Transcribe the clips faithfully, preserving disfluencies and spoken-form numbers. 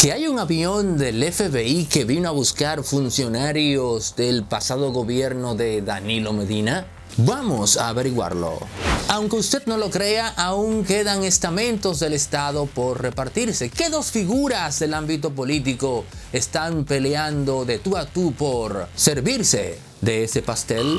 Que hay un avión del F B I que vino a buscar funcionarios del pasado gobierno de Danilo Medina. Vamos a averiguarlo. Aunque usted no lo crea, aún quedan estamentos del Estado por repartirse. ¿Qué dos figuras del ámbito político están peleando de tú a tú por servirse de ese pastel?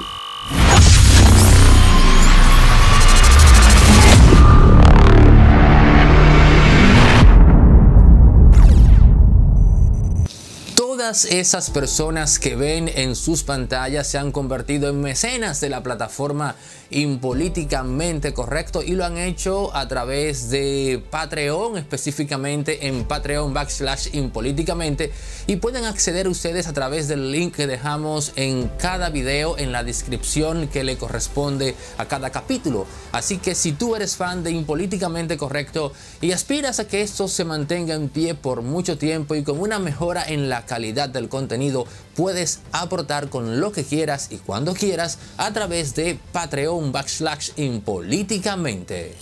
Todas esas personas que ven en sus pantallas se han convertido en mecenas de la plataforma Impolíticamente Correcto y lo han hecho a través de Patreon, específicamente en Patreon backslash Impolíticamente, y pueden acceder ustedes a través del link que dejamos en cada video en la descripción que le corresponde a cada capítulo. Así que si tú eres fan de Impolíticamente Correcto y aspiras a que esto se mantenga en pie por mucho tiempo y con una mejora en la calidad del contenido, puedes aportar con lo que quieras y cuando quieras a través de Patreon backslash Impolíticamente.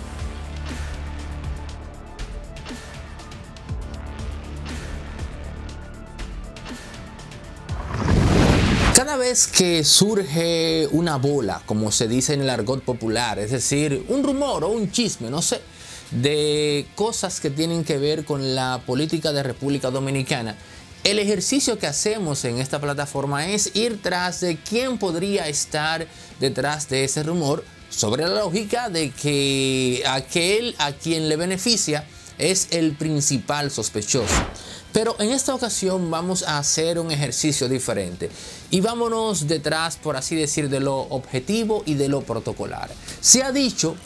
Cada vez que surge una bola, como se dice en el argot popular, es decir, un rumor o un chisme, no sé, de cosas que tienen que ver con la política de República Dominicana, el ejercicio que hacemos en esta plataforma es ir tras de quién podría estar detrás de ese rumor, sobre la lógica de que aquel a quien le beneficia es el principal sospechoso. Pero en esta ocasión vamos a hacer un ejercicio diferente y vámonos detrás, por así decir, de lo objetivo y de lo protocolar. Se ha dicho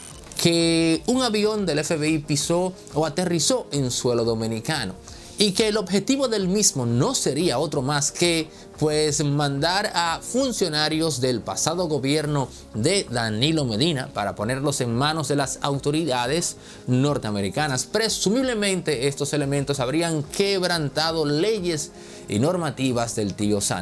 que un avión del F B I pisó o aterrizó en suelo dominicano y que el objetivo del mismo no sería otro más que pues mandar a funcionarios del pasado gobierno de Danilo Medina para ponerlos en manos de las autoridades norteamericanas. Presumiblemente estos elementos habrían quebrantado leyes y normativas del tío Sam.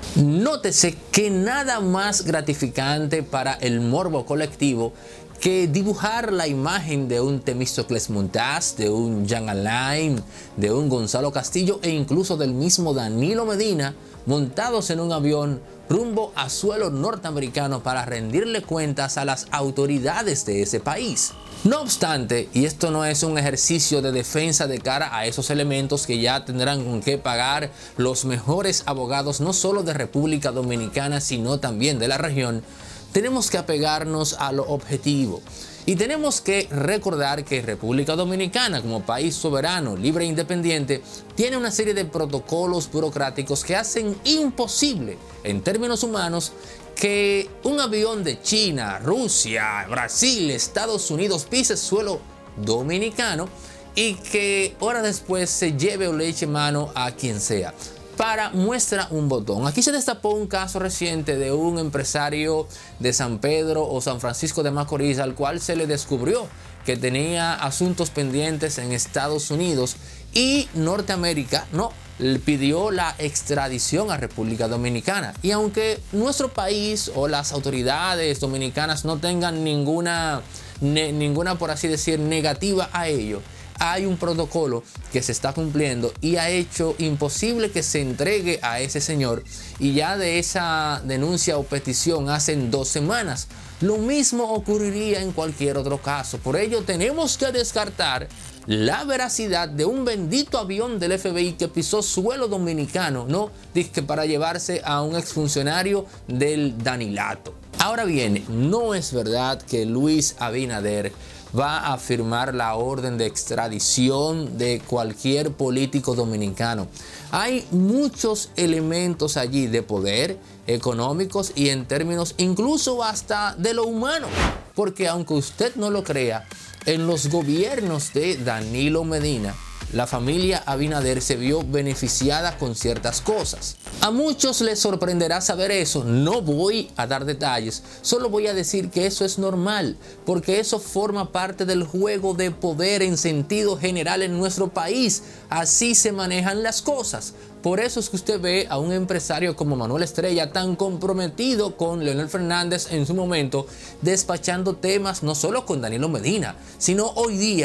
Nótese que nada más gratificante para el morbo colectivo que dibujar la imagen de un Temístocles Montaz, de un Jean Alain, de un Gonzalo Castillo e incluso del mismo Danilo Medina montados en un avión rumbo a suelo norteamericano para rendirle cuentas a las autoridades de ese país. No obstante, y esto no es un ejercicio de defensa de cara a esos elementos que ya tendrán con qué pagar los mejores abogados no solo de República Dominicana sino también de la región, tenemos que apegarnos a lo objetivo y tenemos que recordar que República Dominicana, como país soberano, libre e independiente, tiene una serie de protocolos burocráticos que hacen imposible, en términos humanos, que un avión de China, Rusia, Brasil, Estados Unidos pise suelo dominicano y que horas después se lleve o le eche mano a quien sea. Para muestra un botón. Aquí se destapó un caso reciente de un empresario de San Pedro o San Francisco de Macorís al cual se le descubrió que tenía asuntos pendientes en Estados Unidos y Norteamérica no le pidió la extradición a República Dominicana. Y aunque nuestro país o las autoridades dominicanas no tengan ninguna, ne, ninguna por así decir, negativa a ello, hay un protocolo que se está cumpliendo y ha hecho imposible que se entregue a ese señor, y ya de esa denuncia o petición hacen dos semanas. Lo mismo ocurriría en cualquier otro caso. Por ello tenemos que descartar la veracidad de un bendito avión del F B I que pisó suelo dominicano, no dizque para llevarse a un exfuncionario del Danilato. Ahora bien, no es verdad que Luis Abinader va a firmar la orden de extradición de cualquier político dominicano. Hay muchos elementos allí de poder, económicos y en términos incluso hasta de lo humano. Porque aunque usted no lo crea, en los gobiernos de Danilo Medina, la familia Abinader se vio beneficiada con ciertas cosas. A muchos les sorprenderá saber eso, no voy a dar detalles, solo voy a decir que eso es normal, porque eso forma parte del juego de poder en sentido general en nuestro país. Así se manejan las cosas. Por eso es que usted ve a un empresario como Manuel Estrella tan comprometido con Leonel Fernández en su momento, despachando temas no solo con Danilo Medina, sino hoy día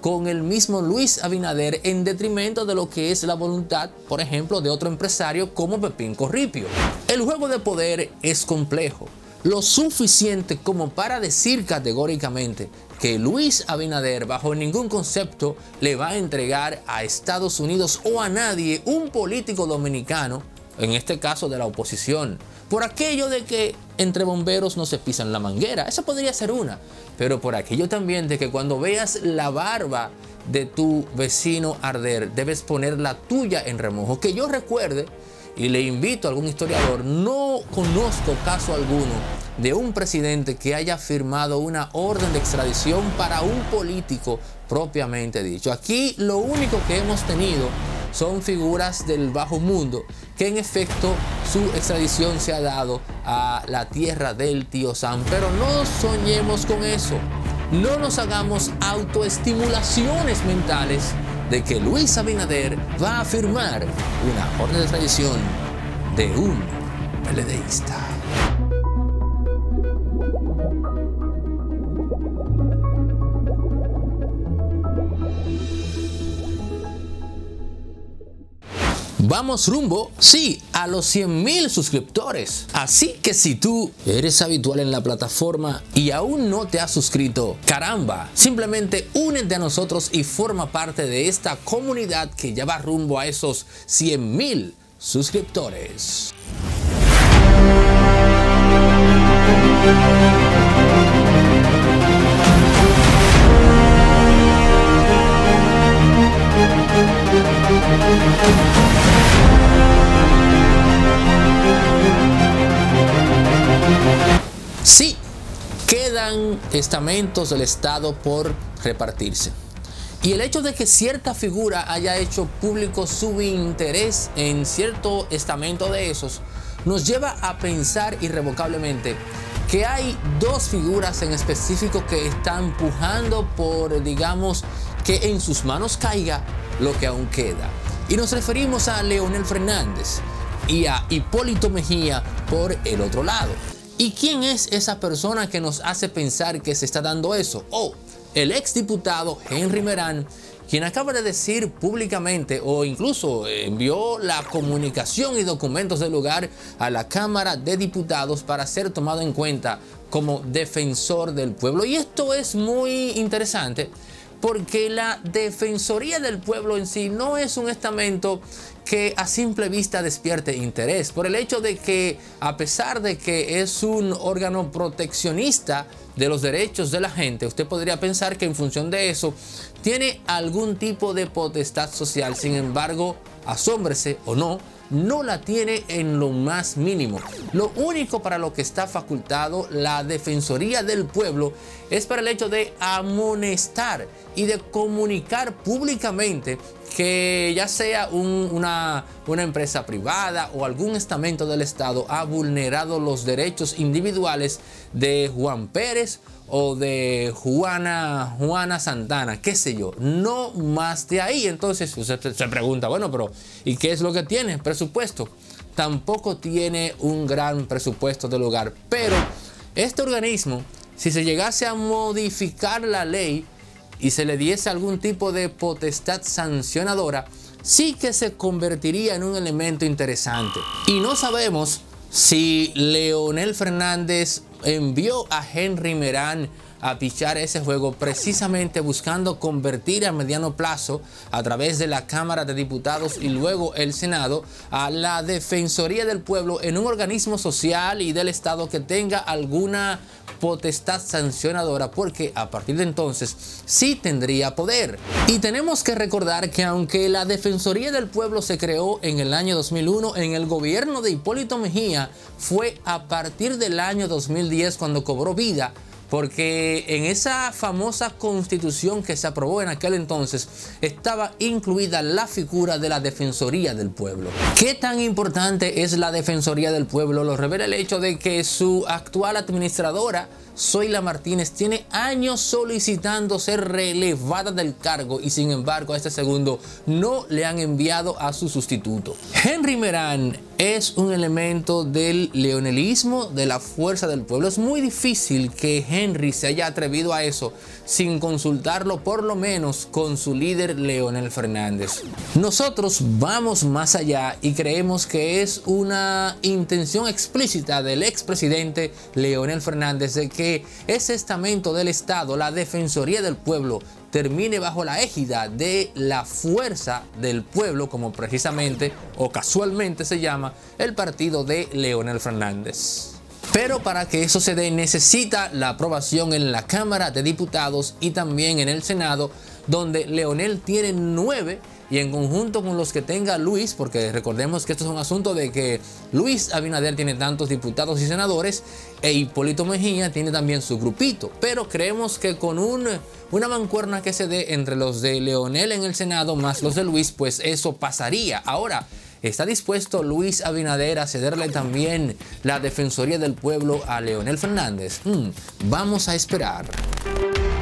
con el mismo Luis Abinader en detrimento de lo que es la voluntad, por ejemplo, de otro empresario como Pepín Corripio. El juego de poder es complejo, lo suficiente como para decir categóricamente que Luis Abinader bajo ningún concepto le va a entregar a Estados Unidos o a nadie un político dominicano, en este caso de la oposición, por aquello de que entre bomberos no se pisan la manguera. Esa podría ser una, pero por aquello también de que cuando veas la barba de tu vecino arder, debes poner la tuya en remojo. Que yo recuerde, y le invito a algún historiador, no conozco caso alguno de un presidente que haya firmado una orden de extradición para un político propiamente dicho. Aquí lo único que hemos tenido son figuras del bajo mundo que en efecto su extradición se ha dado a la tierra del tío Sam. Pero no soñemos con eso. No nos hagamos autoestimulaciones mentales de que Luis Abinader va a firmar una orden de extradición de un PLDista. Vamos rumbo, sí, a los cien mil suscriptores. Así que si tú eres habitual en la plataforma y aún no te has suscrito, caramba, simplemente únete a nosotros y forma parte de esta comunidad que ya va rumbo a esos cien mil suscriptores. Sí, quedan estamentos del Estado por repartirse. Y el hecho de que cierta figura haya hecho público su interés en cierto estamento de esos, nos lleva a pensar irrevocablemente que hay dos figuras en específico que están pujando por, digamos, que en sus manos caiga lo que aún queda. Y nos referimos a Leonel Fernández y a Hipólito Mejía por el otro lado. ¿Y quién es esa persona que nos hace pensar que se está dando eso? Oh, el exdiputado Henry Merán, quien acaba de decir públicamente o incluso envió la comunicación y documentos del lugar a la Cámara de Diputados para ser tomado en cuenta como defensor del pueblo. Y esto es muy interesante porque la Defensoría del Pueblo en sí no es un estamento que a simple vista despierte interés, por el hecho de que, a pesar de que es un órgano proteccionista de los derechos de la gente, usted podría pensar que en función de eso tiene algún tipo de potestad social. Sin embargo, asómbrese o no, no la tiene en lo más mínimo. Lo único para lo que está facultado la Defensoría del Pueblo es para el hecho de amonestar y de comunicar públicamente que ya sea un, una, una empresa privada o algún estamento del Estado ha vulnerado los derechos individuales de Juan Pérez o de Juana, Juana Santana, qué sé yo, no más de ahí. Entonces usted se pregunta, bueno, pero ¿y qué es lo que tiene? Presupuesto. Tampoco tiene un gran presupuesto del hogar, pero este organismo, si se llegase a modificar la ley y se le diese algún tipo de potestad sancionadora, sí que se convertiría en un elemento interesante. Y no sabemos si Leonel Fernández envió a Henry Merán a pichar ese juego precisamente buscando convertir a mediano plazo, a través de la Cámara de Diputados y luego el Senado, a la Defensoría del Pueblo en un organismo social y del Estado que tenga alguna potestad sancionadora, porque a partir de entonces sí tendría poder. Y tenemos que recordar que aunque la Defensoría del Pueblo se creó en el año dos mil uno, en el gobierno de Hipólito Mejía fue a partir del año dos mil diez cuando cobró vida, porque en esa famosa constitución que se aprobó en aquel entonces estaba incluida la figura de la Defensoría del Pueblo. ¿Qué tan importante es la Defensoría del Pueblo? Lo revela el hecho de que su actual administradora, Zoila Martínez, tiene años solicitando ser relevada del cargo y sin embargo a este segundo no le han enviado a su sustituto. Henry Merán es un elemento del leonelismo, de la fuerza del pueblo. Es muy difícil que Henry se haya atrevido a eso sin consultarlo por lo menos con su líder Leonel Fernández. Nosotros vamos más allá y creemos que es una intención explícita del expresidente Leonel Fernández de que ese estamento del Estado, la Defensoría del Pueblo, termine bajo la égida de la fuerza del pueblo, como precisamente o casualmente se llama el partido de Leonel Fernández. Pero para que eso se dé necesita la aprobación en la Cámara de Diputados y también en el Senado, donde Leonel tiene nueve y en conjunto con los que tenga Luis, porque recordemos que esto es un asunto de que Luis Abinader tiene tantos diputados y senadores e Hipólito Mejía tiene también su grupito, pero creemos que con un, una mancuerna que se dé entre los de Leonel en el Senado más los de Luis, pues eso pasaría. Ahora, ¿está dispuesto Luis Abinader a cederle también la Defensoría del Pueblo a Leonel Fernández? Hmm, vamos a esperar.